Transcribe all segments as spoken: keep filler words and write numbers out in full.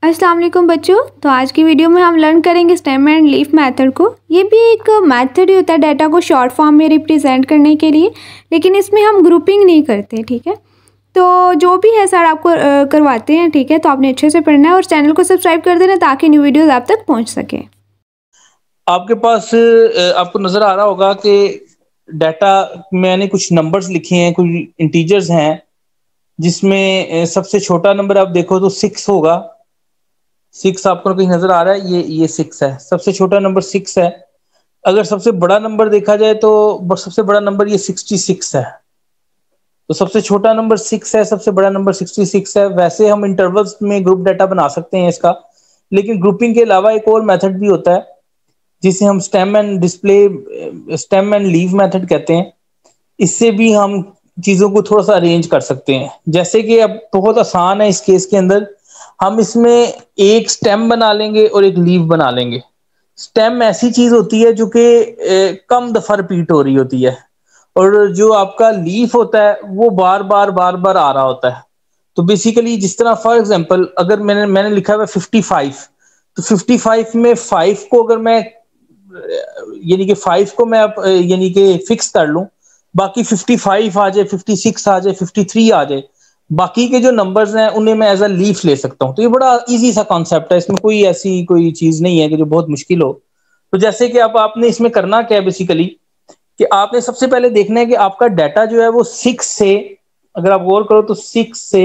अस्सलाम वालेकुम बच्चों। तो आज की वीडियो में हम लर्न करेंगे स्टेम एंड लीफ मेथड को। ये भी एक मेथड ही होता है डाटा को शॉर्ट फॉर्म में रिप्रेजेंट करने के लिए, लेकिन इसमें हम ग्रुपिंग नहीं करते। ठीक है, तो जो भी है सर आपको अ, करवाते हैं। ठीक है, तो आपने अच्छे से पढ़ना है और चैनल को सब्सक्राइब कर देना ताकि न्यू वीडियोज़ आप तक पहुँच सके। आपके पास अ, आपको नजर आ रहा होगा कि डाटा मैंने कुछ नंबर्स लिखे हैं, कुछ इंटीजर्स हैं, जिसमें अ, सबसे छोटा नंबर आप देखो तो सिक्स होगा। सिक्स आपको कहीं नजर आ रहा है? ये ये सिक्स है, सबसे छोटा नंबर सिक्स है। अगर सबसे बड़ा नंबर देखा जाए तो सबसे बड़ा नंबर ये सिक्सटी सिक्स है। तो सबसे छोटा नंबर सिक्स है, सबसे बड़ा नंबर सिक्सटी सिक्स है। वैसे हम इंटरवल्स में ग्रुप डाटा बना सकते हैं इसका, लेकिन ग्रुपिंग के अलावा एक और मेथड भी होता है जिसे हम stem and display stem and leaf method कहते हैं। इससे भी हम चीजों को थोड़ा सा अरेंज कर सकते हैं। जैसे कि अब बहुत आसान है इस केस के अंदर, हम इसमें एक स्टेम बना लेंगे और एक लीव बना लेंगे। स्टेम ऐसी चीज होती है जो कि कम दफा रिपीट हो रही होती है, और जो आपका लीफ होता है वो बार बार बार बार आ रहा होता है। तो बेसिकली जिस तरह फॉर एग्जांपल अगर मैंने मैंने लिखा हुआ फिफ्टी फाइव, तो फिफ्टी फाइव में फाइव को अगर मैं यानी कि फाइव को मैं यानी कि फिक्स कर लूं, बाकी फिफ्टी फाइव आ जाए, फिफ्टी सिक्स आ जाए, फिफ्टी थ्री आ जाए, बाकी के जो नंबर्स हैं उन्हें मैं एज अ लीफ ले सकता हूं। तो ये बड़ा इजी सा कॉन्सेप्ट है, इसमें कोई ऐसी कोई चीज नहीं है कि जो बहुत मुश्किल हो। तो जैसे कि अब आपने इसमें करना क्या है बेसिकली, कि आपने सबसे पहले देखना है कि आपका डाटा जो है वो सिक्स से, अगर आप गौर करो तो सिक्स से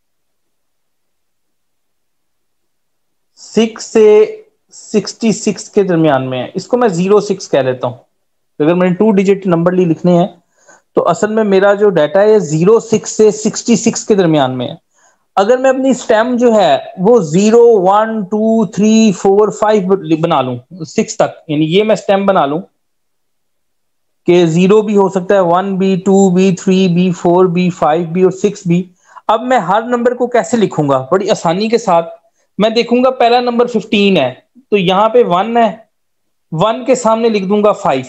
सिक्स से सिक्सटी सिक्स के दरमियान में है। इसको मैं जीरो सिक्स कह लेता हूं। अगर मैंने टू डिजिट नंबर ली लिखने हैं तो असल में मेरा जो डाटा है जीरो सिक्स से सिक्सटी सिक्स के दरमियान में है। अगर मैं अपनी स्टेम जो है वो zero one two three four five बना लूं सिक्स तक, यानी ये मैं स्टेम बना लूं कि जीरो भी हो सकता है, वन भी, टू भी, थ्री भी, फोर भी, फाइव भी और सिक्स भी। अब मैं हर नंबर को कैसे लिखूंगा? बड़ी आसानी के साथ मैं देखूंगा। पहला नंबर फिफ्टीन है तो यहां पे वन है, वन के सामने लिख दूंगा फाइव,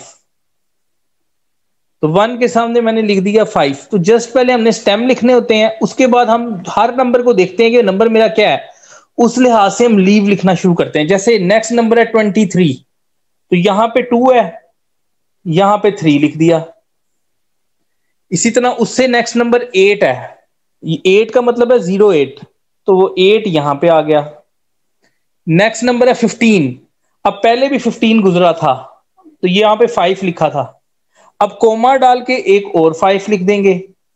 तो वन के सामने मैंने लिख दिया फाइव। तो जस्ट पहले हमने स्टेम लिखने होते हैं, उसके बाद हम हर नंबर को देखते हैं कि नंबर मेरा क्या है, उस लिहाज से हम लीव लिखना शुरू करते हैं। जैसे नेक्स्ट नंबर है ट्वेंटी थ्री, तो यहां पे टू है, यहां पे थ्री लिख दिया। इसी तरह उससे नेक्स्ट नंबर एट है, एट का मतलब है जीरो एट, तो वो एट यहां पे आ गया। नेक्स्ट नंबर है फिफ्टीन, अब पहले भी फिफ्टीन गुजरा था तो ये यहां पे फाइव लिखा था, अब कोमा डाल के एक और फाइव लिख देंगे।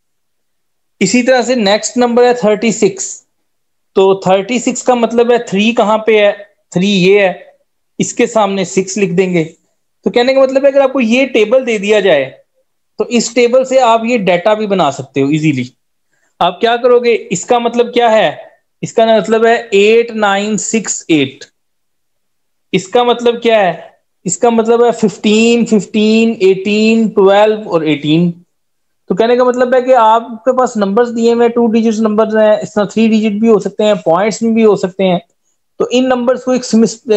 इसी तरह से नेक्स्ट नंबर है थर्टी सिक्स, तो थर्टी सिक्स का मतलब है थ्री कहां पे है, थ्री ये है, इसके सामने सिक्स लिख देंगे। तो कहने का मतलब है अगर आपको ये टेबल दे दिया जाए तो इस टेबल से आप ये डाटा भी बना सकते हो इजीली। आप क्या करोगे, इसका मतलब क्या है, इसका मतलब है एट नाइन सिक्स एट। इसका मतलब क्या है, इसका मतलब है फिफ्टीन फिफ्टीन एटीन ट्वेल्व और एटीन। तो कहने का मतलब है कि आपके पास नंबर्स दिए हुए टू डिजिट नंबर्स हैं, इस तरह थ्री डिजिट भी हो सकते हैं, पॉइंट्स में भी हो सकते हैं। तो इन नंबर्स को एक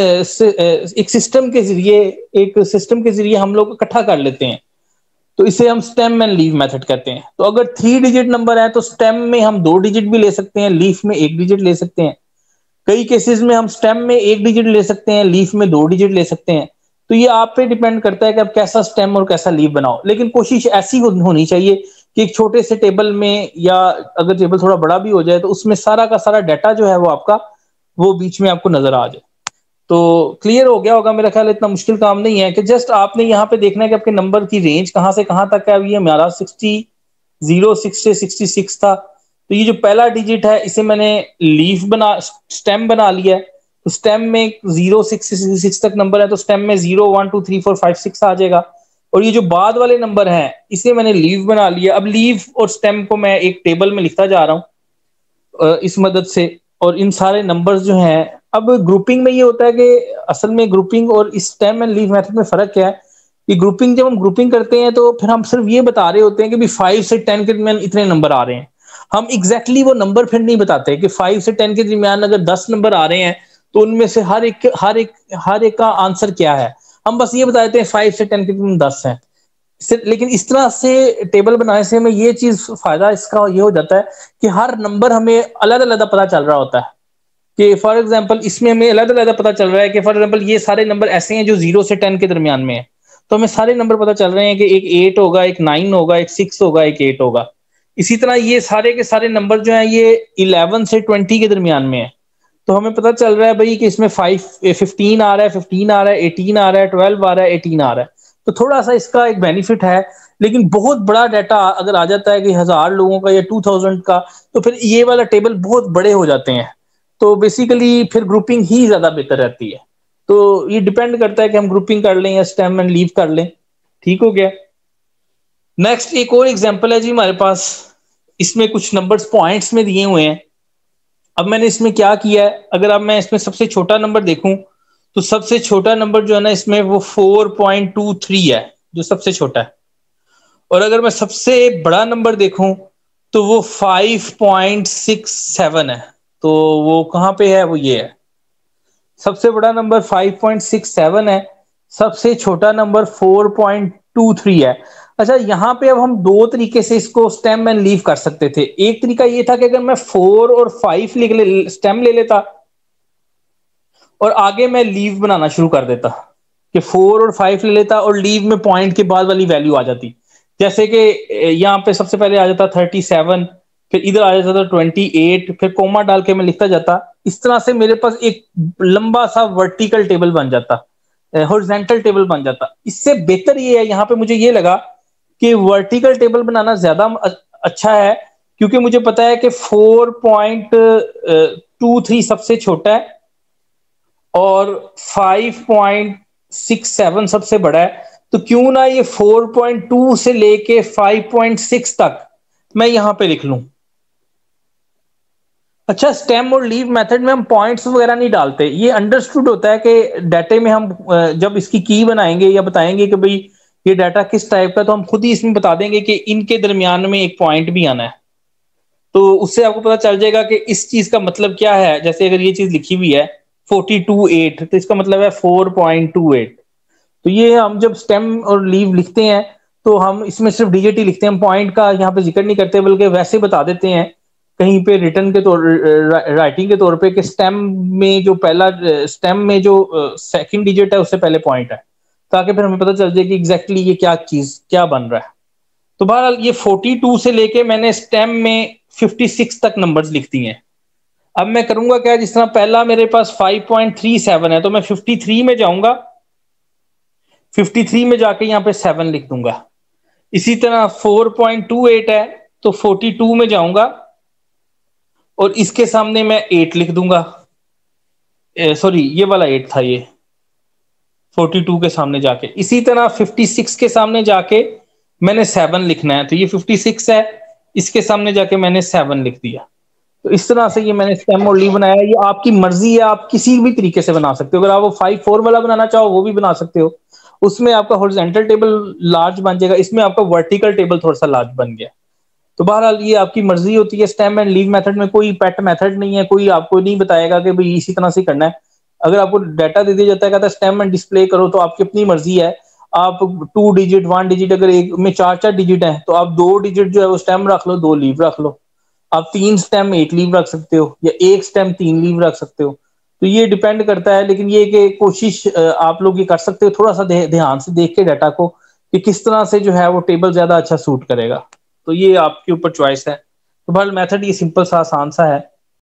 एक सिस्टम के जरिए एक सिस्टम के जरिए हम लोग इकट्ठा कर लेते हैं। तो इसे हम स्टेम एंड लीव मेथड कहते हैं। तो अगर थ्री डिजिट नंबर है तो स्टेम में हम दो डिजिट भी ले सकते हैं, लीफ में एक डिजिट ले सकते हैं। कई केसेस में हम स्टेम में एक डिजिट ले सकते हैं, लीफ में दो डिजिट ले सकते हैं। तो ये आप पे डिपेंड करता है कि आप कैसा स्टेम और कैसा लीफ बनाओ, लेकिन कोशिश ऐसी हो, होनी चाहिए कि एक छोटे से टेबल में, या अगर टेबल थोड़ा बड़ा भी हो जाए तो उसमें सारा का सारा डाटा जो है वो आपका वो बीच में आपको नजर आ जाए। तो क्लियर हो गया होगा मेरा ख्याल, इतना मुश्किल काम नहीं है कि जस्ट आपने यहाँ पे देखना है कि आपके नंबर की रेंज कहाँ से कहाँ तक है। अभी ये हमारा सिक्सटी जीरो सिक्स से सिक्सटी सिक्स था, तो ये जो पहला डिजिट है इसे मैंने लीफ बना स्टेम बना लिया है। तो स्टेम में जीरो सिक्स से सिक्स तक नंबर है, तो स्टेम में zero one two three four five six आ जाएगा। और ये जो बाद वाले नंबर हैं इसे मैंने लीव बना लिया। अब लीव और स्टेम को मैं एक टेबल में लिखता जा रहा हूँ इस मदद से, और इन सारे नंबर्स जो हैं। अब ग्रुपिंग में ये होता है कि असल में ग्रुपिंग और इस स्टेम एंड लीव मेथड में फर्क क्या है, कि ग्रुपिंग जब हम ग्रुपिंग करते हैं तो फिर हम सिर्फ ये बता रहे होते हैं कि भी फाइव से टेन के दरमियान इतने नंबर आ रहे हैं। हम एग्जैक्टली वो नंबर फिर नहीं बताते कि फाइव से टेन के दरमियान अगर दस नंबर आ रहे हैं तो उनमें से हर एक हर एक हर एक का आंसर क्या है। हम बस ये बता देते हैं फाइव से टेन के दरमियान दस है। लेकिन इस तरह से टेबल बनाने से हमें ये चीज फायदा इसका ये हो जाता है कि हर नंबर हमें अलग अलग पता चल रहा होता है। کہ فار ایگزامپل اس میں ہمیں علیحدہ علیحدہ پتا چل رہا ہے کہ فار ایگزامپل یہ سارے نمبر ایسے ہیں جو زیرو سے ٹین کے درمیان میں ہیں، تو ہمیں سارے نمبر پتا چل رہے ہیں کہ ایک ایٹ ہوگا، ایک نائن ہوگا، ایک سکس ہوگا، ایک ایٹ ہوگا. اسی طرح یہ سارے کے سارے نمبر جو ہیں یہ الیون سے ٹوینٹی کے درمیان میں ہیں، تو ہمیں پتا چل رہا ہے بھائی کہ اس میں فائیو ففٹین آ رہا ہے، ففٹین آ رہا ہے، ایٹین آ رہا ہے، ٹویلو آ رہا ہے، ایٹین آ رہا ہے. تو تھوڑا سا اس کا ایک بینیفٹ ہے، لیکن بہت بڑا ڈیٹا اگر آ جاتا ہے کہ ہزار لوگوں کا یا ٹو تھاؤزینڈ کا، تو پھر یہ والا ٹیبل بہت بڑے ہو جاتے ہیں. تو بیسیکلی پھر گروپنگ ہی زیادہ بہتر رہتی ہے. تو یہ ڈیپینڈ کرتا ہے کہ ہم گروپنگ کر لیں یا اسٹیم اینڈ لیف کر لیں. ٹھیک ہو گیا. نیکسٹ ایک اور ایگزامپل ہے جی ہمارے پاس، اس میں کچھ نمبرز پوائنٹس میں دیے ہوئے ہیں. اب میں نے اس میں کیا کیا ہے، اگر اب میں اس میں سب سے چھوٹا نمبر دیکھوں تو سب سے چھوٹا نمبر جو ہے نا اس میں وہ فور پوائنٹ ٹو تھری ہے، جو سب سے چھوٹا ہے. اور اگر میں سب سے بڑا نمبر دیکھوں تو وہ فائیو پوائنٹ سکس سیون ہے. تو وہ کہاں پہ ہے، وہ یہ ہے. سب سے بڑا number five point six seven ہے، سب سے چھوٹا number four point two three ہے. اچھا یہاں پہ اب ہم دو طریقے سے اس کو اسٹیم اینڈ لیف کر سکتے تھے. ایک طریقہ یہ تھا کہ اگر میں فور اور فائیو لکھ لے اسٹیم لے لیتا اور آگے میں لیو بنانا شروع کر دیتا کہ فور اور فائیو لے لیتا اور لیو میں پوائنٹ کے بعد والی ویلیو آ جاتی. جیسے کہ یہاں پہ سب سے پہلے آ جاتا تھرٹی سیون، پھر ادھر آ جاتا تھا ٹوینٹی ایٹ، پھر کوما ڈال کے میں لکھتا جاتا. اس طرح سے میرے پاس ایک لمبا سا ورٹیکل ٹیبل بن جاتا، ہارزینٹل ٹیبل بن جاتا. اس سے بہتر یہ ہے، یہاں پہ مجھے یہ لگا کہ ورٹیکل ٹیبل بنانا زیادہ اچھا ہے، کیونکہ مجھے پتا ہے کہ فور پوائنٹ ٹو تھری سب سے چھوٹا ہے اور فائیو پوائنٹ سکس سیون سب سے بڑا ہے. تو کیوں نہ یہ فور پوائنٹ ٹو سے لے کے فائیو پوائنٹ سکس تک میں یہاں پہ لکھ لوں. اچھا اسٹیم اور لیو میتھڈ میں ہم پوائنٹس وغیرہ نہیں ڈالتے. یہ انڈرسٹوڈ ہوتا ہے کہ ڈیٹے میں ہم جب اس کی کی بنائیں گے یا بتائیں گے کہ بھئی یہ ڈیٹا کس ٹائپ کا، تو ہم خود ہی اس میں بتا دیں گے کہ ان کے درمیان میں ایک پوائنٹ بھی آنا ہے. تو اس سے آپ کو پتا چل جائے گا کہ اس چیز کا مطلب کیا ہے. جیسے اگر یہ چیز لکھی ہوئی ہے فورٹی ٹو ایٹ، تو اس کا مطلب ہے فور پوائنٹ ٹو ایٹ. تو یہ ہم جب اسٹیم اور لیو لکھتے ہیں تو ہم اس میں صرف ڈیجٹ ہی لکھتے ہیں، ہم پوائنٹ کا یہاں پہ ذکر نہیں کرتے، بلکہ ویسے بتا دیتے ہیں کہیں پہ ریٹن کے طور رائٹنگ کے طور پہ کہ اسٹیم میں جو پہلا اسٹیم میں جو سیکنڈ ڈیجٹ ہے اس سے پہلے پوائنٹ ہے، تاکہ پھر ہمیں پتہ چل جائے کہ ایگزیکٹلی یہ کیا چیز کیا بن رہا ہے. تو بہرحال یہ فورٹی ٹو سے لے کے میں نے اسٹیم میں ففٹی سکس تک نمبرز لکھ دی ہیں. اب میں کروں گا کیا، جس طرح پہلا میرے پاس فائیو پوائنٹ تھری سیون ہے تو میں ففٹی تھری میں جاؤں گا، ففٹی تھری میں جا کے یہاں پہ سیون لکھ دوں گا. اسی طرح فور پوائنٹ ٹو ایٹ ہے تو فورٹی ٹو میں جاؤں گا اور اس کے سامنے میں ایٹ لکھ دوں گا. سوری یہ والا ایٹ تھا، یہ فورٹی ٹو کے سامنے جا کے. اسی طرح ففٹی سکس کے سامنے جا کے میں نے سیون لکھنا ہے، تو یہ ففٹی سکس ہے، اس کے سامنے جا کے میں نے سیون لکھ دیا. تو اس طرح سے یہ میں نے اسٹیم اور لیو بنایا. یہ آپ کی مرضی ہے، آپ کسی بھی طریقے سے بنا سکتے ہو. اگر آپ وہ فائیو فور والا بنانا چاہو وہ بھی بنا سکتے ہو، اس میں آپ کا ہارزینٹل ٹیبل لارج بن جائے گا، اس میں آپ کا ورٹیکل ٹیبل تھوڑا سا لارج بن گیا. تو بہرحال یہ آپ کی مرضی ہوتی ہے. اسٹیم اینڈ لیو میتھڈ میں کوئی پیٹ میتھڈ نہیں ہے، کوئی آپ کو نہیں بتائے گا کہ بھئی اسی طرح سے کرنا ہے. اگر آپ کو ڈیٹا دے دیا جاتا ہے کہتا ہے اسٹیم اینڈ ڈسپلے کرو، تو آپ کی اپنی مرضی ہے. آپ ٹو ڈیجٹ ون ڈیجٹ اگر ایک میں چار چار ڈیجٹ ہیں تو آپ دو ڈیجٹ جو ہے وہ اسٹیم رکھ لو، دو لیو رکھ لو. آپ تین اسٹیم ایک لیو رکھ سکتے ہو یا ایک اسٹیم تین لیو رکھ سکتے ہو. تو یہ ڈیپینڈ کرتا ہے، لیکن یہ کہ کوشش آپ لوگ یہ کر سکتے ہو تھوڑا سا دھیان سے دیکھ کے ڈیٹا کو کہ کس طرح سے جو ہے وہ ٹیبل زیادہ اچھا سوٹ کرے گا. تو یہ آپ کے اوپر چوائس ہے. تو بہرحال میتھڈ یہ سمپل سا آسان سا ہے.